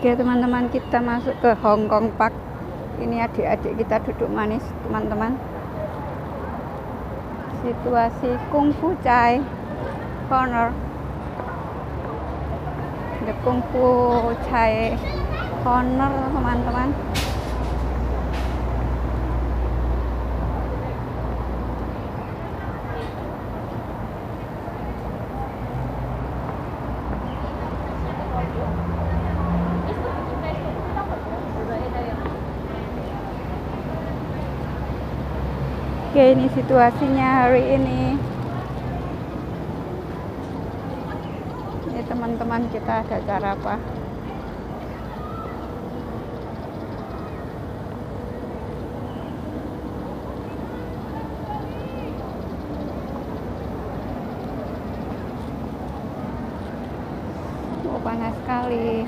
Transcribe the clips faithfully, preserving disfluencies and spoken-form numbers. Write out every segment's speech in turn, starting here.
Oke teman-teman, kita masuk ke Hong Kong Park. Ini adik-adik kita duduk manis teman-teman. Situasi Kung Fu Chai Corner. The Kung Fu Chai Corner teman-teman. Oke, ini situasinya hari ini. Ini teman-teman, kita ada acara apa? Oh, panas sekali.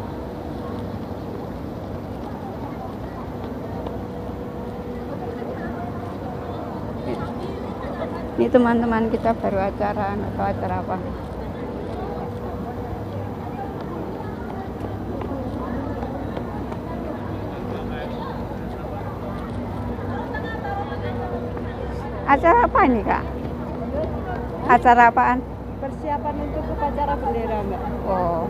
Ini teman-teman, kita baru acara atau acara apa? Acara apa ini, Kak? Acara apaan? Persiapan untuk upacara bendera, Mbak. Oh.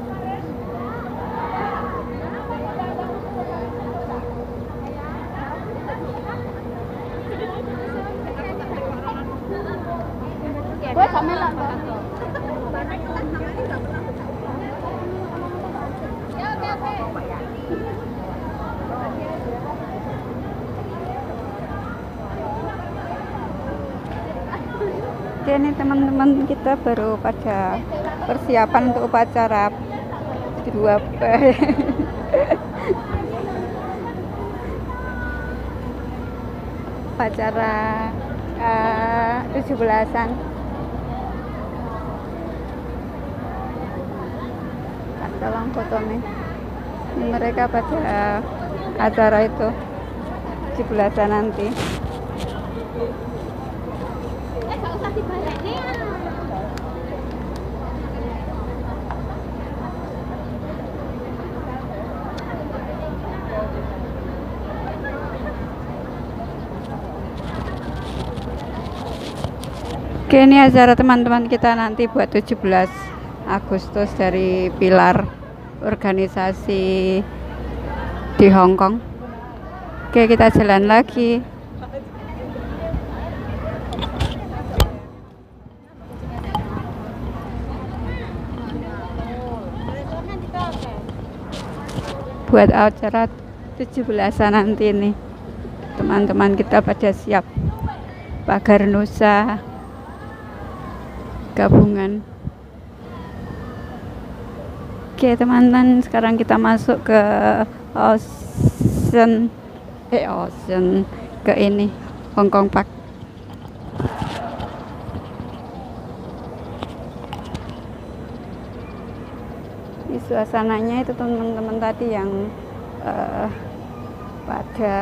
Gue sama lah, Mbak. Oke, ini teman-teman, kita baru pada persiapan untuk upacara dua upacara uh, tujuh belasan. Tolong foto nih. Mereka pada acara itu tujuh belasan nanti. Oke, ini acara teman-teman kita nanti buat tujuh belas Agustus dari Pilar organisasi di Hong Kong. Oke, kita jalan lagi. Buat acara tujuh belasan nanti nih. Teman-teman kita pada siap. Pagar Nusa gabungan. Oke teman-teman, sekarang kita masuk ke Ocean eh Ocean ke ini Hong Kong Park. Ini suasananya itu teman-teman tadi yang uh, pada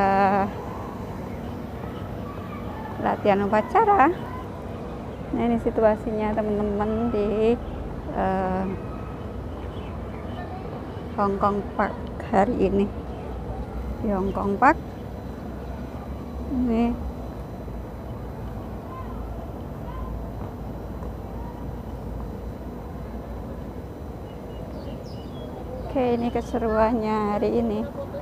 latihan upacara. Nah, ini situasinya teman-teman di uh, Hong Kong Park hari ini. Di Hong Kong Park ini oke, ini keseruannya hari ini.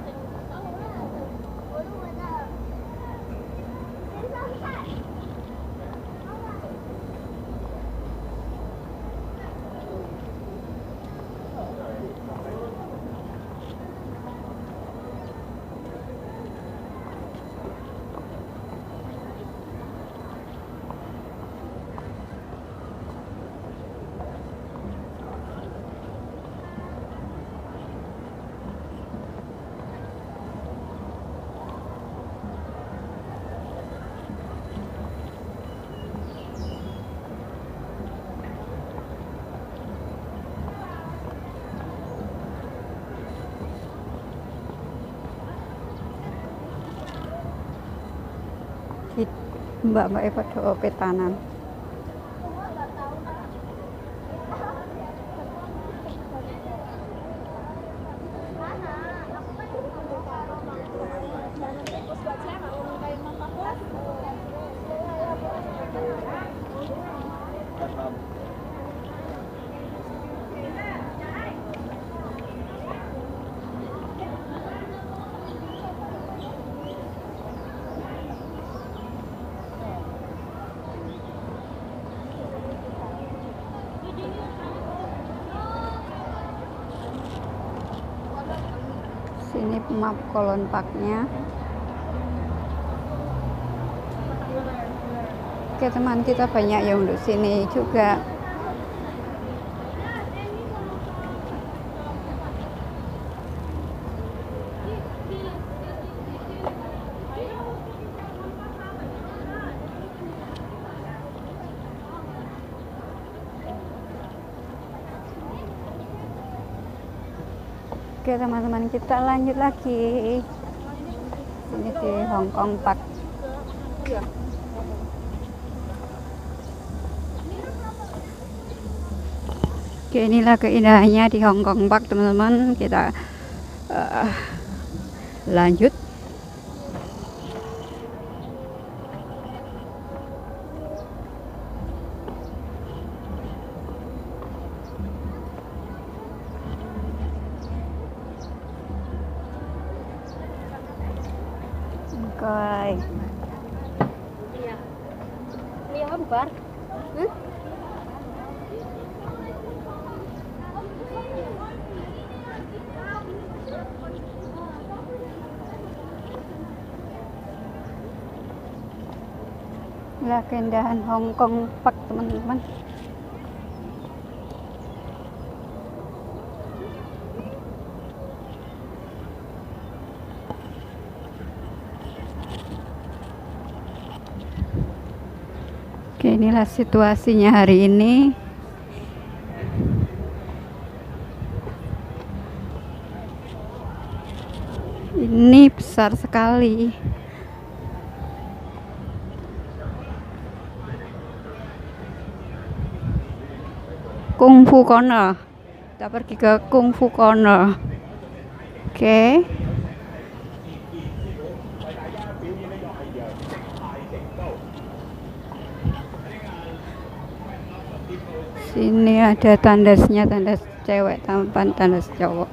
Mbak-mbak pada petanan. Sini map Kolon Parknya. Oke teman, kita banyak yang untuk sini juga. Oke teman-teman, kita lanjut lagi. Ini di Hong Kong Park. Oke, inilah keindahannya di Hong Kong Park teman-teman. Kita uh, lanjut. Oke. Iya. Lihat bar. Hmm? Inilah keindahan Hong Kong Park teman-teman. Oke, inilah situasinya hari ini. Ini besar sekali. Kung Fu Corner. Kita pergi ke Kung Fu Corner. Oke. Sini ada tandasnya, tandas cewek tampan, tandas cowok.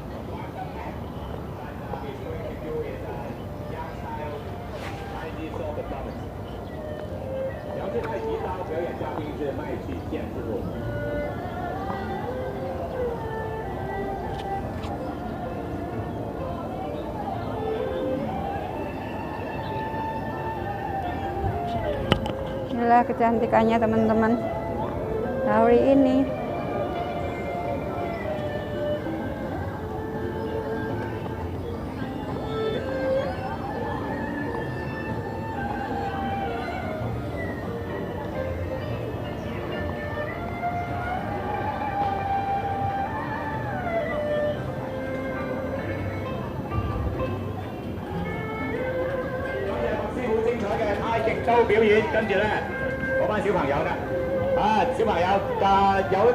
Inilah kecantikannya teman-teman hari ini. Show 表演，跟住咧嗰班小朋友咧，啊小朋友啊有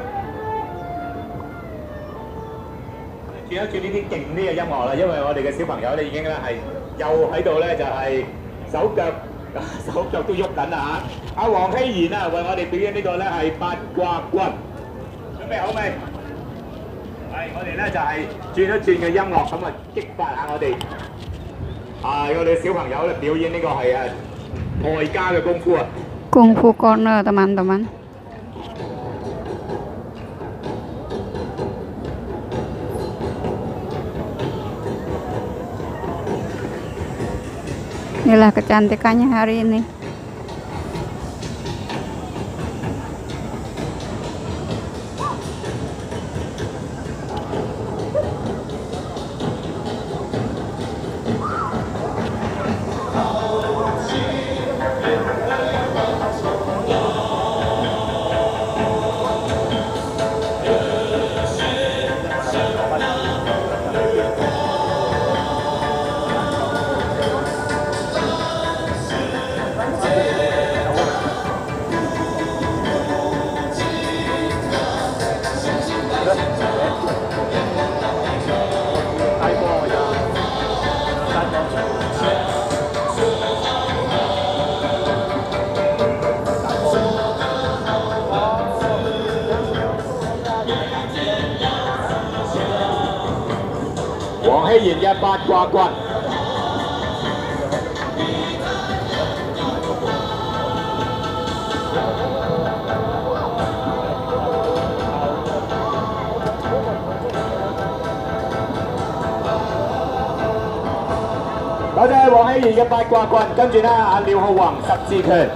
轉一轉呢啲勁啲嘅音樂啦，因為我哋嘅小朋友咧已經咧係又喺度咧就係、是、手腳手腳都喐緊啦嚇。阿黃希賢啊，為我哋表演呢個咧係八卦棍，準備好未？係我哋咧就係、是、轉一轉嘅音樂，咁啊激發下我哋啊我哋小朋友咧表演呢個係啊。外家嘅功夫啊 Kung Fu Corner teman-teman. Inilah kecantikannya hari ini. 黃熙賢嘅八卦棍。嗰隻係黃熙賢嘅八卦棍，跟住咧阿廖浩宏十字拳。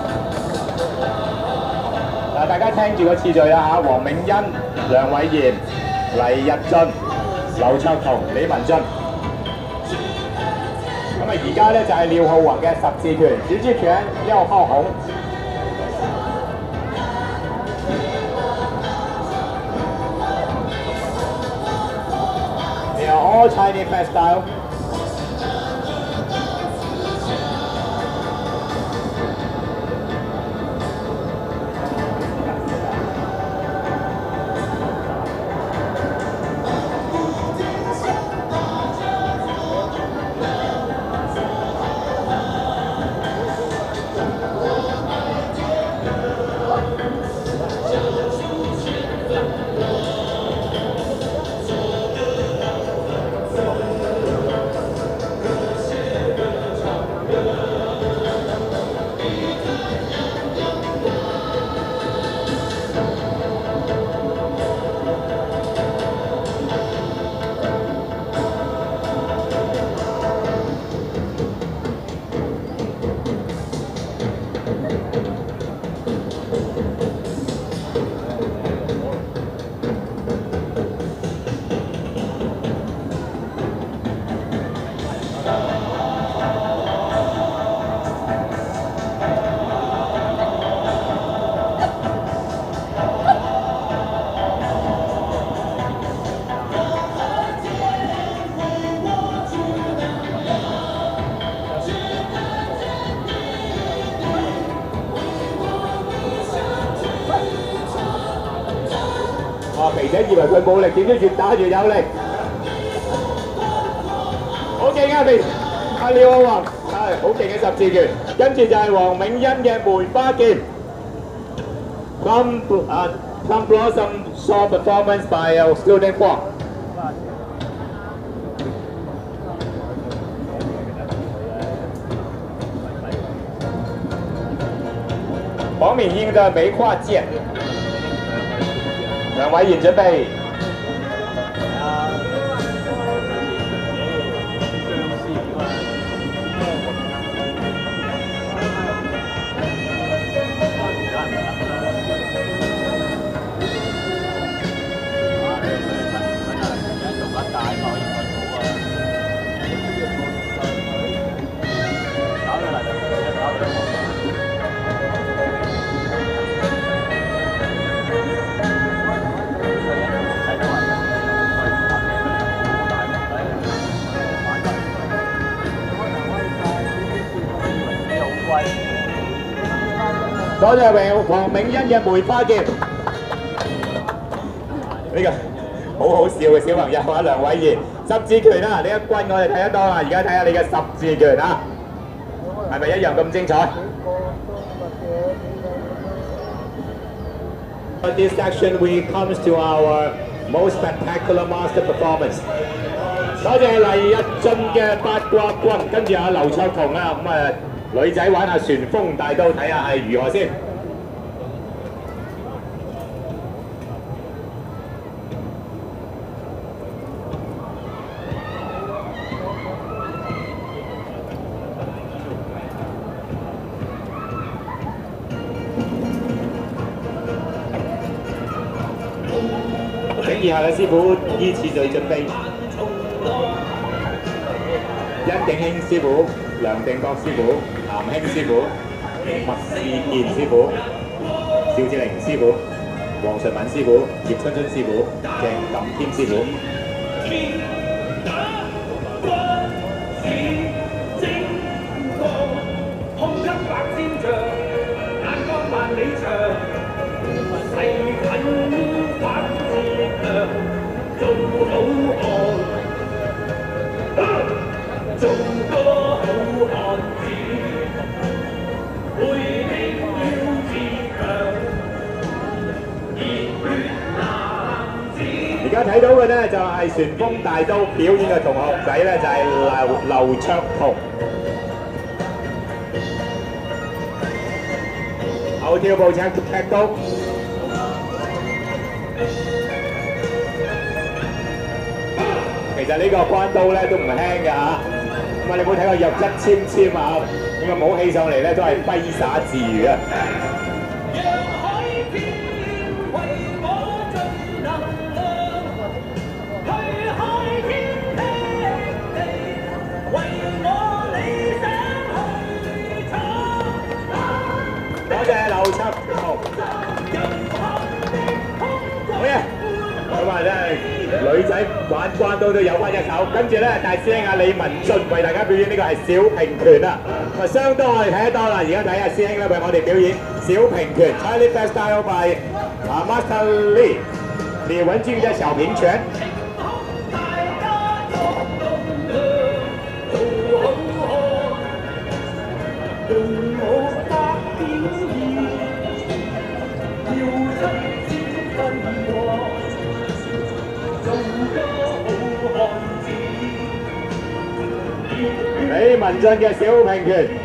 嗱，大家聽住個次序啦嚇，黃銘欣、梁偉賢、黎日進、劉卓彤、李文俊。咁啊，而家咧就係廖浩宏嘅十字拳，十字拳廖浩宏。They are all Chinese fast style. 肥仔以為佢冇力，點知越打越有力。好勁啊！肥阿廖浩宏係好勁嘅十字拳，跟住就係黃銘欣嘅梅花劍。Plum 啊 Plum Blossom Song Performance by Student Huang。黃敏英的梅花劍。梁偉賢準備。多謝黃銘欣嘅梅花劍，呢個好好笑嘅小朋友啊，梁偉賢十字拳啊，呢一棍我哋睇得多啦，而家睇下你嘅十字拳啊，係咪一樣咁精彩？This section we comes to our most spectacular master performance。多謝黎日進嘅八卦棍，跟住阿劉卓彤啊，咁啊。女仔玩下旋風大刀，睇下係如何先。請以下嘅師傅依次序準備。殷景興師傅、梁定國師傅。南興師傅、麥士健師傅、邵志玲師傅、黃順敏師傅、葉春春師傅、鄭錦添師傅。而家家睇到嘅咧就係旋風大刀表演嘅同學仔咧，就係劉劉卓彤。後跳步踢踢刀。其實呢個關刀咧都唔輕㗎嚇。咁啊，你冇睇過入質纖纖啊？咁啊，舞起上嚟咧都係揮灑自如啊！多謝劉卓彤，好嘢！咁啊，真係女仔玩關刀都有翻一手。跟住咧，大師兄啊李文俊為大家表演呢個係小平拳啊。咁啊，相當我哋睇得多啦。而家睇下師兄咧為我哋表演小平拳 ，Chinese style by 啊 Master Lee， 李文俊嘅小平拳。李文俊嘅小平拳。